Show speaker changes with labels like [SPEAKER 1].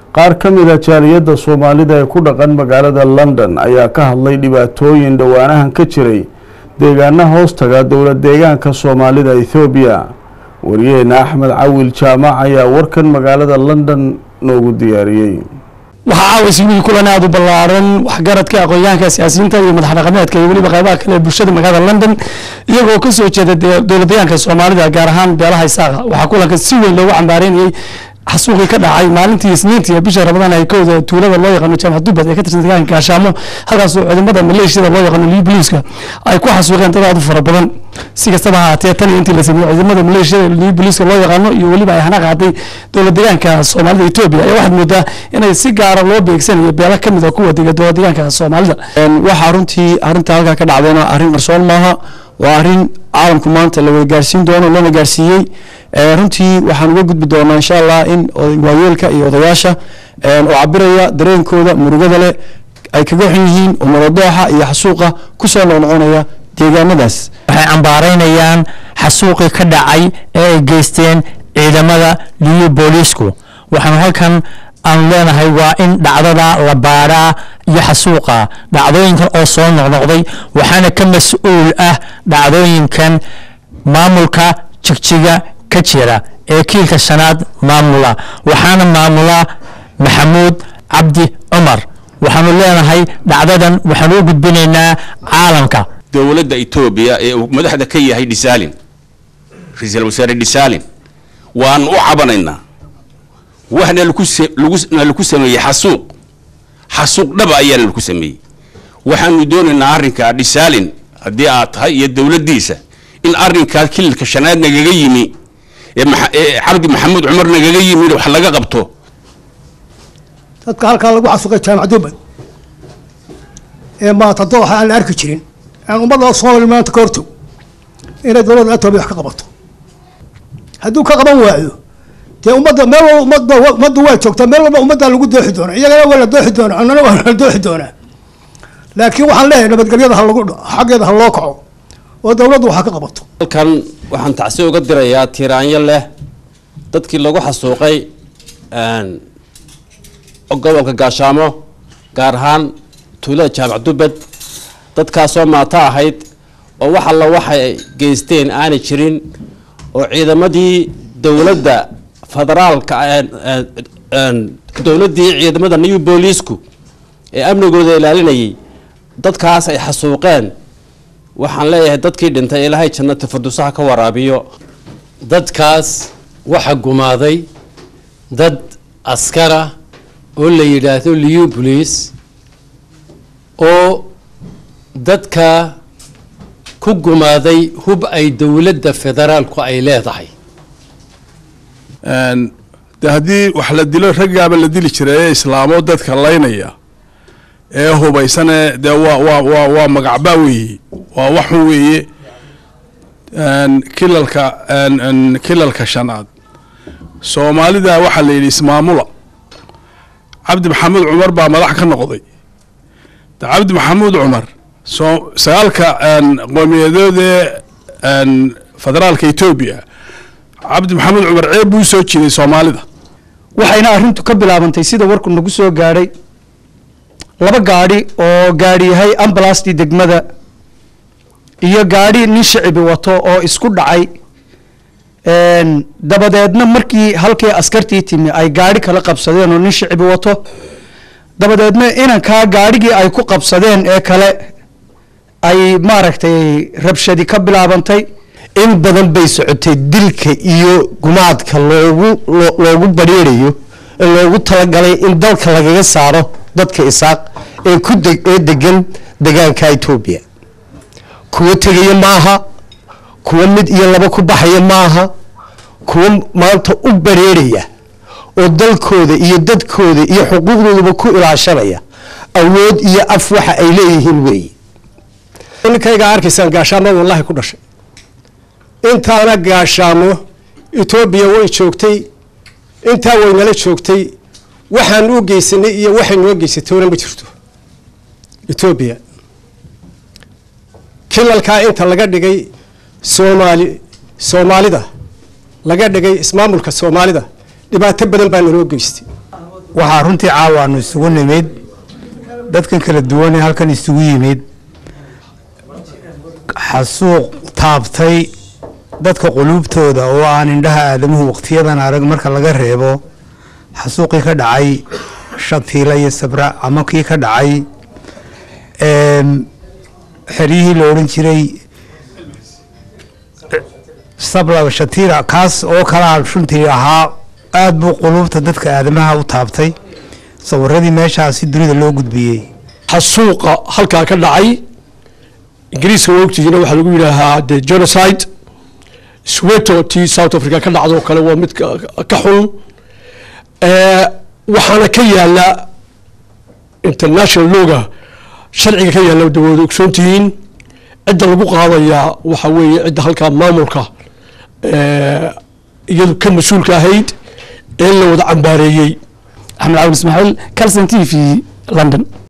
[SPEAKER 1] qaar ka mid ah jaaliyadda Soomaalida ee ku dhaqan magaalada London ayaa ka hadlay dhibaatooyin dhawaanahan ka jiray deegaanada hoostaga dowlad deegaanka Soomaalida Ethiopia. Wariyeena Axmed Cawil Jaamac ayaa warkan magaalada London noogu diyaariyay.
[SPEAKER 2] waxa caawis kulan aad u ballaaran waxgaradka aqoonyahanka siyaasiyiinta iyo madax dhaqameedka iyo waliba qaybaha kale ee bulshada magaalada London iyagoo ka soo jeeda dowlad deegaanka Soomaalida gaar ahaan beelaha Isaaqa waxa kulanka si weyn loogu cambaareeyay xasuuqi ka dhacay maalintii Isniintii ee bisha Ramadaan ay kooda tuulada loo yaqaan Jaamac Dubad ee ka tirsan deegaanka Gaashaamo halkaas oo ciidamada maleeshiyada loo yaqaan Liibliiska ay ku xasuuqeen dad aad u fara badan si kastaba ha ahaatee tan intii la sameeyay ciidamada maleeshiyada Liibliiska loo yaqaan iyo waliba ay hana qaaday dowlad deegaanka Soomaalida Ethiopia ayaa waxaad moodaa inay si gaar ah loo beegsanayo beela ka mid ah kuwa dowlad deegaanka Soomaalida
[SPEAKER 3] waxa runtii arinta halka ka dhacdayna arin qarsoon maaha waa arin caalamku maanta la gaarsiin doono lana gaarsiiyay runtii waxaan uga gudbi doonaa insha Allah in waayeelka iyo odayaasha oo cabiraya dareenkooda murugada leh ay kaga xun yihiin oo maradooxa iyo xasuuqa ku soo noqonaya deegaanadaas
[SPEAKER 4] waxay ambaareynayaan xasuuqi ka dhacay ee ay geysteen ciidamada Liibliisku waxaan halkan aan leenahay waa in dhacdada la baaraa iyo xasuuqa dhacdooyinkan oo soo noqnoqday waxaana ka mas'uul ah dhacdooyinkan maamulka jigjiga ka jira ee kiilka shanaad maamula waxaana maamula Maxamuud Cabdi Umar waxaanu leenahay dhacdadan waxaan u gudbinaynaa caalamka
[SPEAKER 5] dowladda Ethiopia ee madaxda ka yahay Dhisalin ra'iisul wasaare Dhisalin waan u cabanaynaa waxna lagu sameeyay xasuuq dhab ayaa lagu sameeyay waxaanu doonaynaa arrinka Dhisalin hadii aad tahay iyo dowladdiisa in arrinka kiilka shanaad nagaga yimi Cabdi Maxamuud Umar nagaga yimi wax laga qabto
[SPEAKER 6] dadka halka lagu xasuuqay Jaamac Dubad ee ma tadooxa aan arki jirin aan ummadda Soomaaliyeed maanta ka hortag inay dowladda Ethiopia wax ka qabato hadduu ka qaban waayo te ummadda waa joogtaa meel walba ummadda lagu dooxi doona iyagana waa la dooxi doona annana waa la dooxi doonaa laakiin waxaan leeyahay nabadgelyada xaggeeda ha loo kaco oo dowladdu waxa ka qabato
[SPEAKER 3] halkan waxaan tacsi uga dirayaa tiraanyo leh dadkii lagu xasuuqay gobolka Gaashaamo gaar ahaan tuulada Jaamac Dubad dadkaasoo maata ahayd oo waxa la waxay geysteen aanay jirin oo ciidamadii dowladda federaalka dowladii ciidamada Liibliisku ee amnigooda ilaalinayay dadkaas ay xasuuqeen waxaan leeyahay dadkii dhintay Ilaahay jannada firdawsaha ka waraabiyo
[SPEAKER 7] dadkaas waxa gumaaday dad askara oo la yiraahdo Liibliis oo dadka ku gumaaday hub ay dowladda federaalku ay leedahay
[SPEAKER 8] hadii wax la dilo ragaaba la dili jiray islaamo dadka laynaya ee hubaysan de waa magacba weeye waa wax weeye kilalka shanaad Soomaalida waxa la yiri ismaamula Cabdi Maxamuud Umar baa madax ka noqday Cabdi Maxamuud Umar sagaalka qowmiyadeeda federaalka Ethiopia Cabdi Maxamuud Umar ceeb uu soo jiray Soomaalida
[SPEAKER 2] waxayna arintu ka bilaabantay sida warku nagu soo gaaray laba gaari oo gaariyahay ambulance degmada iyo gaari nin shicib wato oo isku dhacay dabadeedna markii halkii askartii timi ay gaari kala qabsadeen oo nin shicib wato dabadeedna inanka gaarigii ay ku qabsadeen ee kale ay maaragtay rabshadi ka bilaabantay
[SPEAKER 9] in badan bay socotay dilka iyo gumaadka loogu bareerayo ee loogu talagalay in dalka lagaga saaro dadka Isaaq ee ku degan deegaanka Ethiopia kuwa tagaya maaha kuwa mid iyo laba ku baxaya maaha kuwa maanta u bareeraya oo dalkooda iyo dadkooda iyo xuquuqdooda ku ilaashanaya awood iyo af waxa ay leeyihiin weey
[SPEAKER 6] inkayga arkaysan Gaashaamo wallahi ku dhashay intaana Gaashaamo Ethiopia way joogtay inta way nala joogtay waxaan u geysanay iyo waxay noo geysatay ma jirto Ethiopia kilalka inta laga dhigay Soomaalida laga dhigay ismaamulka Soomaalida dhibaato badan baa noo geystay
[SPEAKER 10] waxaa runtii caawa aanu isugu nimid dadkan kala duwan ee halkan isugu yimid xasuuq taabtay dadka quluubtooda oo aan indhaha aadamuhu waqtiyadan arag marka laga reebo xasuuqii ka dhacay Shatiila iyo Sabra ama kii ka dhacay xerihii la odhan jiray Sabra Shatiila kaas oo kala shuntii ahaa aad buu quluubta dadka aadamaha u taabtay sawiradii meeshaasi dunida loo gudbiyey
[SPEAKER 11] xasuuqa halkaa ka dhacay ingiriiska waqtigiina waxaa lagu yidhaahaa the genocide Soweto tii South Africa ka dhacdo kale waa mid ka xun waxaana ka yaala international lawga sharciga ka yaala dawladda ogsoontihiin cidda lagu qaadayaa waxa weeye cidda halkaa maamulka iyadu ka mas-uulka ahayd ee la wada cambaareeyey
[SPEAKER 2] Axmed Cawil Ismaaciil Kalson TV London